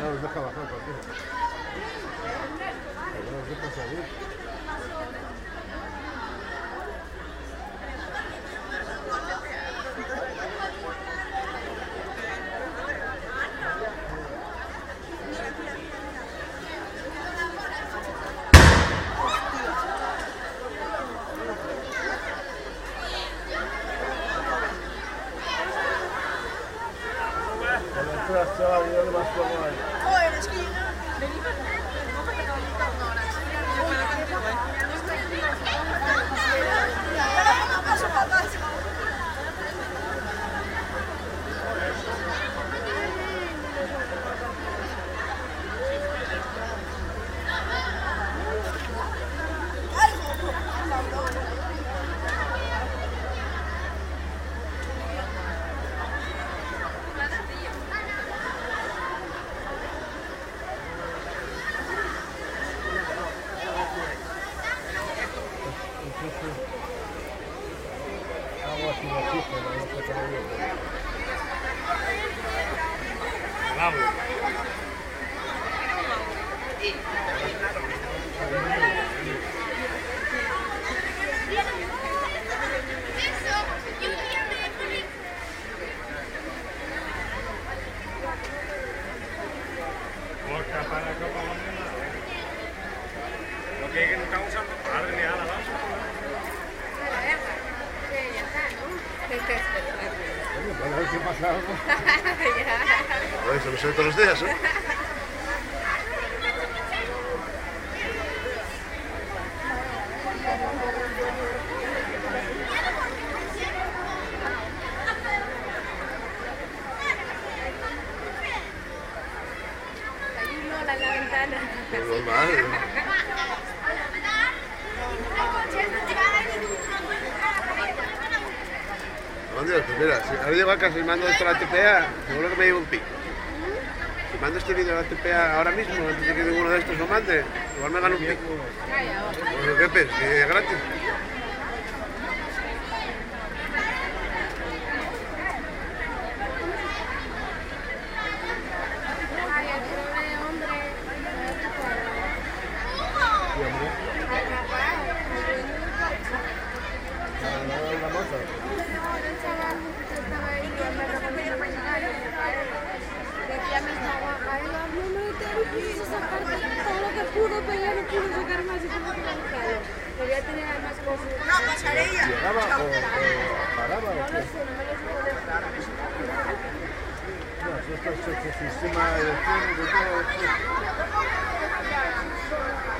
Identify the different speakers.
Speaker 1: no los deja bajar, ¿por qué? No los deja salir. Chaval, yo no más como ahí.
Speaker 2: Joder, es que yo no...
Speaker 1: Agua sin oxígeno, no sé cómo digo.
Speaker 3: Vamos. Lo que no está usando, madre mía, la base.
Speaker 1: Bueno, a ver si pasa algo.
Speaker 4: Joder, se lo sé todos los días, ¿eh?
Speaker 2: Hay un Lola en la ventana.
Speaker 4: Es normal. ¿Dónde? Pues mira, si ahora llego a casa y mando esto a la TPA, seguro que me llevo un pico. Si mando este vídeo a la TPA ahora mismo, antes de que ninguno de estos lo mande, igual me gano un pico. Pues, ¿qué pes? ¿Que es gratis?
Speaker 1: La moza.
Speaker 2: Decía mi trabajo, no me quiso sacar todo lo que pudo, pero ya no pudo sacar más y como que me ha gustado. Debía tener más cosas. No, pasaré ya.
Speaker 1: ¿Llegaba o paraba o
Speaker 2: No
Speaker 1: qué?
Speaker 2: lo sé, no me lo sé decir.
Speaker 1: No, si esto es el sistema de todo.